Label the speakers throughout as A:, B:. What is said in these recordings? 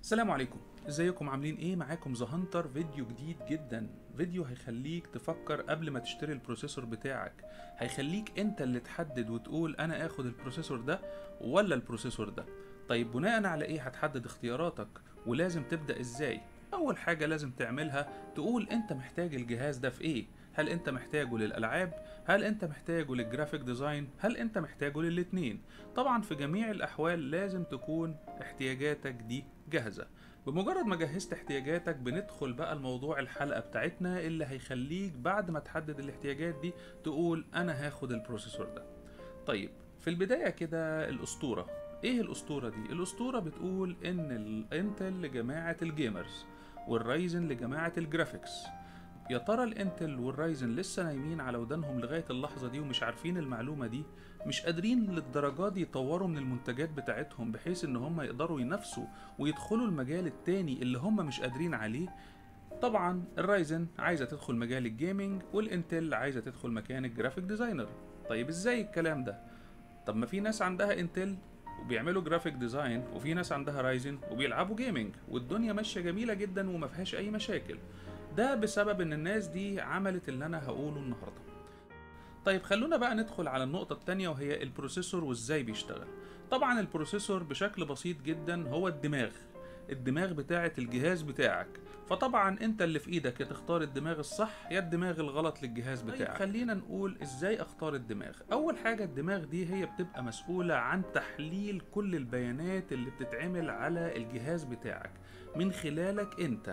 A: السلام عليكم، ازيكم عاملين ايه؟ معاكم ذا هانتر. فيديو جديد جدا، فيديو هيخليك تفكر قبل ما تشتري البروسيسور بتاعك. هيخليك انت اللي تحدد وتقول انا اخد البروسيسور ده ولا البروسيسور ده. طيب بناء على ايه هتحدد اختياراتك ولازم تبدأ ازاي؟ اول حاجة لازم تعملها تقول انت محتاج الجهاز ده في ايه. هل انت محتاجه للالعاب؟ هل انت محتاجه للجرافيك ديزاين؟ هل انت محتاجه للاتنين؟ طبعا في جميع الاحوال لازم تكون احتياجاتك دي جاهزة. بمجرد ما جهزت احتياجاتك بندخل بقى الموضوع الحلقة بتاعتنا اللي هيخليك بعد ما تحدد الاحتياجات دي تقول انا هاخد البروسيسور ده. طيب في البداية كده الأسطورة، ايه الأسطورة دي؟ الأسطورة بتقول ان الانتل لجماعة الجيمرز والرايزن لجماعة الجرافيكس. يا ترى الانتل والرايزن لسه نايمين على ودانهم لغاية اللحظة دي ومش عارفين المعلومة دي؟ مش قادرين للدرجة دي يطوروا من المنتجات بتاعتهم بحيث ان هم يقدروا ينافسوا ويدخلوا المجال التاني اللي هم مش قادرين عليه؟ طبعا الرايزن عايزة تدخل مجال الجيمنج والانتل عايزة تدخل مكان الجرافيك ديزاينر. طيب ازاي الكلام ده؟ طب ما في ناس عندها انتل وبيعملوا جرافيك ديزاين وفي ناس عندها رايزن وبيلعبوا جيمنج والدنيا ماشية جميلة جدا وما فيهاش اي مشاكل. ده بسبب ان الناس دي عملت اللي انا هقوله النهارده. طيب خلونا بقى ندخل على النقطة التانية وهي البروسيسور وازاي بيشتغل. طبعا البروسيسور بشكل بسيط جدا هو الدماغ بتاعة الجهاز بتاعك. فطبعا انت اللي في ايدك يا تختار الدماغ الصح يا الدماغ الغلط للجهاز بتاعك. طيب خلينا نقول ازاي اختار الدماغ. اول حاجة الدماغ دي هي بتبقى مسؤولة عن تحليل كل البيانات اللي بتتعمل على الجهاز بتاعك من خلالك انت.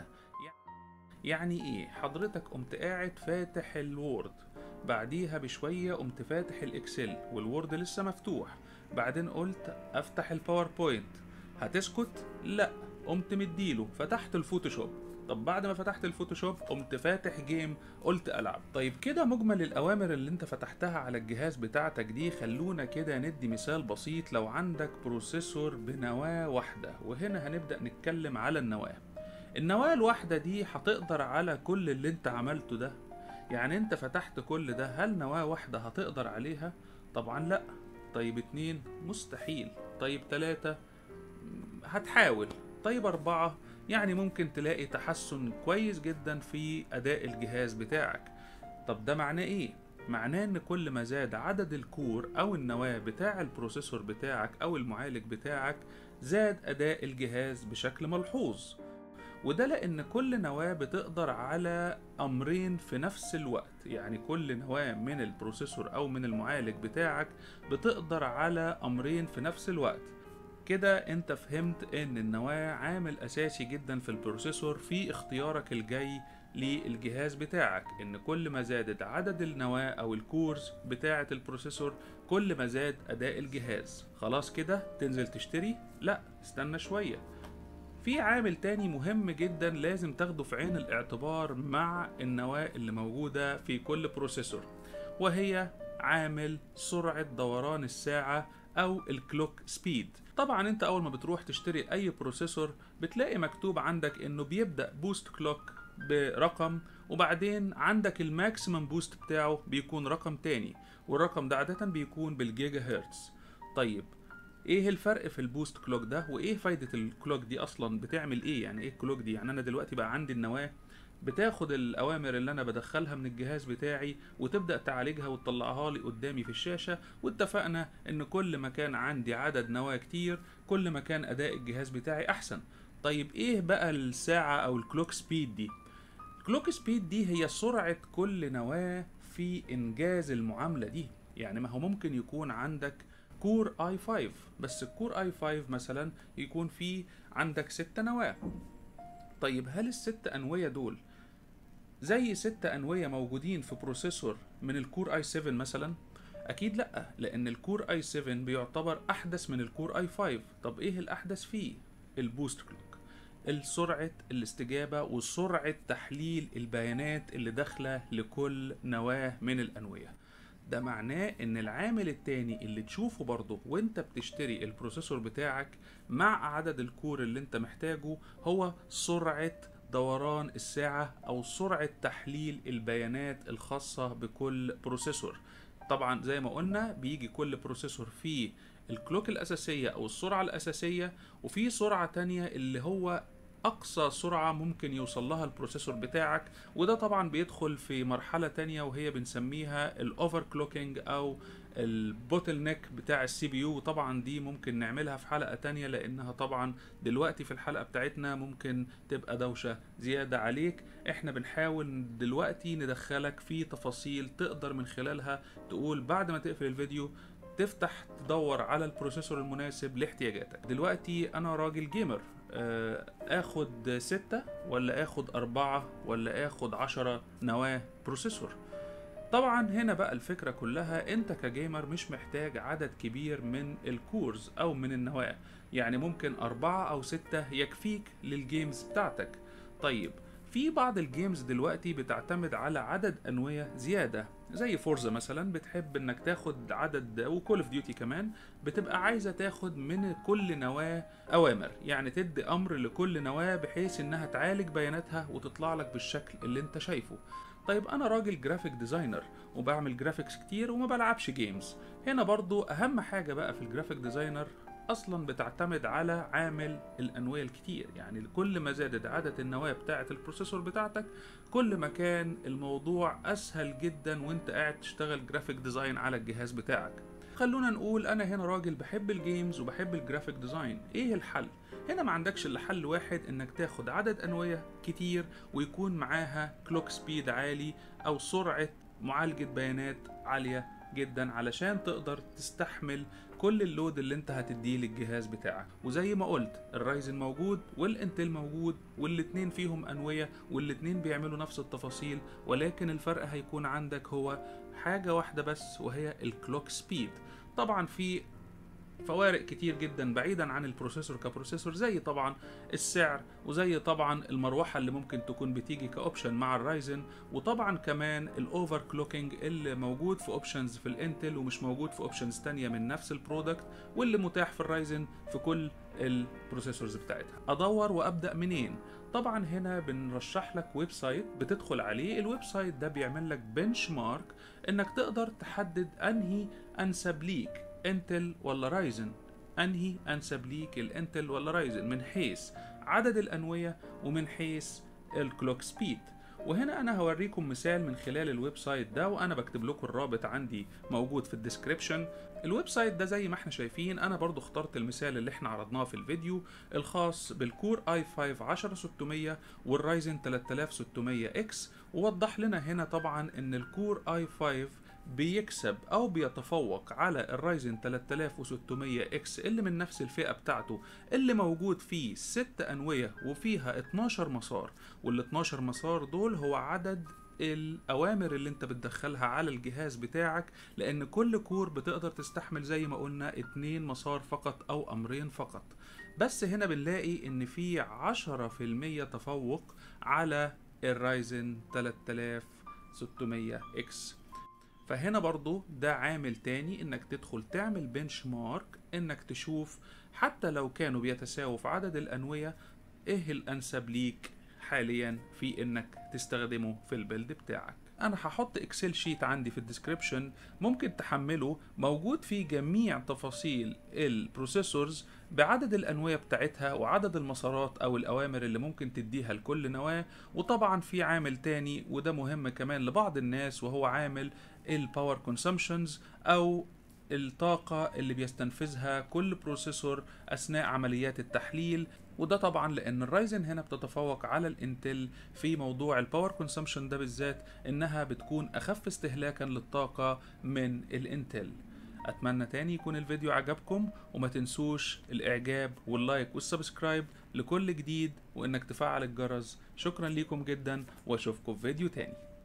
A: يعني ايه؟ حضرتك قمت قاعد فاتح الوورد، بعديها بشوية قمت فاتح الاكسل والوورد لسه مفتوح، بعدين قلت افتح الباوربوينت، هتسكت؟ لا، قمت مديله فتحت الفوتوشوب. طب بعد ما فتحت الفوتوشوب قمت فاتح جيم قلت العب. طيب كده مجمل الاوامر اللي انت فتحتها على الجهاز بتاعتك دي. خلونا كده ندي مثال بسيط. لو عندك بروسيسور بنواة واحدة، وهنا هنبدأ نتكلم على النواة الواحدة دي هتقدر على كل اللي انت عملته ده؟ يعني انت فتحت كل ده، هل نواة واحدة هتقدر عليها؟ طبعا لا. طيب 2 مستحيل. طيب 3 هتحاول. طيب 4 يعني ممكن تلاقي تحسن كويس جدا في أداء الجهاز بتاعك. طب ده معناه ايه؟ معناه ان كل ما زاد عدد الكور او النواة بتاع البروسيسور بتاعك او المعالج بتاعك زاد أداء الجهاز بشكل ملحوظ. وده لأن كل نواة بتقدر على أمرين في نفس الوقت. يعني كل نواة من البروسيسور أو من المعالج بتاعك بتقدر على أمرين في نفس الوقت. كده انت فهمت ان النواة عامل أساسي جدا في البروسيسور في اختيارك الجاي للجهاز بتاعك. ان كل ما زادت عدد النواة او الكورز بتاعة البروسيسور كل ما زاد اداء الجهاز. خلاص كده تنزل تشتري؟ لا، استنى شوية. في عامل تاني مهم جدا لازم تاخده في عين الاعتبار مع النواة اللي موجودة في كل بروسيسور، وهي عامل سرعة دوران الساعة أو الكلوك سبيد. طبعا انت أول ما بتروح تشتري أي بروسيسور بتلاقي مكتوب عندك إنه بيبدأ بوست كلوك برقم، وبعدين عندك الماكسيمم بوست بتاعه بيكون رقم تاني، والرقم ده عادة بيكون بالجيجا هرتز. طيب ايه الفرق في البوست كلوك ده وايه فايدة الكلوك دي اصلا؟ بتعمل ايه؟ يعني ايه الكلوك دي؟ يعني انا دلوقتي بقى عندي النواة بتاخد الاوامر اللي انا بدخلها من الجهاز بتاعي وتبدأ تعالجها وتطلعها لي قدامي في الشاشة. واتفقنا ان كل ما كان عندي عدد نواة كتير كل ما كان اداء الجهاز بتاعي احسن. طيب ايه بقى الساعة او الكلوك سبيد دي؟ الكلوك سبيد دي هي سرعة كل نواة في إنجاز المعاملة دي. يعني ما هو ممكن يكون عندك كور اي 5، بس الكور اي 5 مثلا يكون فيه عندك 6 نواة. طيب هل الست أنوية دول زي 6 أنوية موجودين في بروسيسور من الكور اي 7 مثلا؟ أكيد لأ، لأن الكور اي 7 بيعتبر أحدث من الكور اي 5. طب إيه الأحدث فيه؟ البوست كلوك، السرعة الاستجابة وسرعة تحليل البيانات اللي داخلة لكل نواة من الأنوية. ده معناه ان العامل التاني اللي تشوفه برضه وانت بتشتري البروسيسور بتاعك مع عدد الكور اللي انت محتاجه هو سرعة دوران الساعة او سرعة تحليل البيانات الخاصة بكل بروسيسور. طبعا زي ما قلنا بيجي كل بروسيسور فيه الكلوك الأساسية أو السرعة الأساسية، وفي سرعة تانية اللي هو أقصى سرعة ممكن يوصل لها البروسيسور بتاعك، وده طبعا بيدخل في مرحلة تانية وهي بنسميها الأوفر كلوكينج أو البوتل نيك بتاع السي بي يو. طبعا دي ممكن نعملها في حلقة تانية، لأنها طبعا دلوقتي في الحلقة بتاعتنا ممكن تبقى دوشة زيادة عليك. احنا بنحاول دلوقتي ندخلك في تفاصيل تقدر من خلالها تقول بعد ما تقفل الفيديو تفتح تدور على البروسيسور المناسب لاحتياجاتك. دلوقتي انا راجل جيمر، اخد 6 ولا اخد 4 ولا اخد 10 نواة بروسيسور؟ طبعا هنا بقى الفكرة كلها، انت كجيمر مش محتاج عدد كبير من الكورز او من النواة، يعني ممكن 4 أو 6 يكفيك للجيمز بتاعتك. طيب في بعض الجيمز دلوقتي بتعتمد على عدد أنوية زيادة، زي فورزا مثلا بتحب انك تاخد عدد، وكول اوف ديوتي كمان بتبقى عايزة تاخد من كل نواة أوامر، يعني تدي أمر لكل نواة بحيث انها تعالج بياناتها وتطلع لك بالشكل اللي انت شايفه. طيب انا راجل جرافيك ديزاينر وبعمل جرافيكس كتير وما بلعبش جيمز. هنا برضو اهم حاجة بقى في الجرافيك ديزاينر اصلا بتعتمد على عامل الانوية الكتير، يعني كل ما زادت عدد النواة بتاعة البروسيسور بتاعتك كل ما كان الموضوع اسهل جدا وانت قاعد تشتغل جرافيك ديزاين على الجهاز بتاعك. خلونا نقول انا هنا راجل بحب الجيمز وبحب الجرافيك ديزاين، ايه الحل؟ هنا ما عندكش الا حل واحد، انك تاخد عدد انوية كتير ويكون معاها كلوك سبيد عالي او سرعة معالجة بيانات عالية جدا علشان تقدر تستحمل كل اللود اللي انت هتديه للجهاز بتاعك. وزي ما قلت الرايزن موجود والانتل موجود، والاتنين فيهم انوية والاتنين بيعملوا نفس التفاصيل، ولكن الفرق هيكون عندك هو حاجة واحدة بس وهي الكلوك سبيد. طبعا في فوارق كتير جدا بعيدا عن البروسيسور كبروسيسور، زي طبعا السعر، وزي طبعا المروحة اللي ممكن تكون بتيجي كأوبشن مع الرايزن، وطبعا كمان الاوفر كلوكينج اللي موجود في اوبشنز في الانتل ومش موجود في اوبشنز تانية من نفس البرودكت، واللي متاح في الرايزن في كل البروسيسورز بتاعتها. ادور وابدأ منين؟ طبعا هنا بنرشح لك ويب سايت بتدخل عليه. الويب سايت ده بيعمل لك بنش مارك انك تقدر تحدد انهي انسب ليك، انتل ولا رايزن، انهي انسب ليك الانتل ولا رايزن من حيث عدد الانوية ومن حيث الكلوك سبيد. وهنا انا هوريكم مثال من خلال الويب سايت ده، وانا بكتب لكم الرابط عندي موجود في الديسكريبشن. الويب سايت ده زي ما احنا شايفين انا برضو اخترت المثال اللي احنا عرضناه في الفيديو الخاص بالكور i5 10600 والرايزن 3600 اكس، ووضح لنا هنا طبعا ان الكور i5 بيكسب او بيتفوق على الرايزن 3600 اكس اللي من نفس الفئة بتاعته، اللي موجود فيه 6 انوية وفيها 12 مسار، وال 12 مسار دول هو عدد الأوامر اللي انت بتدخلها على الجهاز بتاعك، لأن كل كور بتقدر تستحمل زي ما قلنا 2 مسار فقط أو أمرين فقط. بس هنا بنلاقي إن في 10% تفوق على الرايزن 3600 اكس. فهنا برضو ده عامل تاني انك تدخل تعمل بنش مارك، انك تشوف حتى لو كانوا بيتساووا في عدد الانوية ايه الانسب ليك حاليا في انك تستخدمه في البيلد بتاعك. انا هحط اكسل شيت عندي في الديسكريبشن ممكن تحمله، موجود فيه جميع تفاصيل البروسيسورز بعدد الانوية بتاعتها وعدد المسارات او الاوامر اللي ممكن تديها لكل نواة. وطبعا في عامل تاني وده مهم كمان لبعض الناس، وهو عامل الباور كونسومشنز او الطاقة اللي بيستنفذها كل بروسيسور اثناء عمليات التحليل. وده طبعا لان الرايزن هنا بتتفوق على الانتل في موضوع الباور كونسومشن ده بالذات، انها بتكون اخف استهلاكا للطاقة من الانتل. اتمنى تاني يكون الفيديو عجبكم، وما تنسوش الاعجاب واللايك والسبسكرايب لكل جديد، وانك تفعل الجرس. شكرا ليكم جدا واشوفكم في فيديو تاني.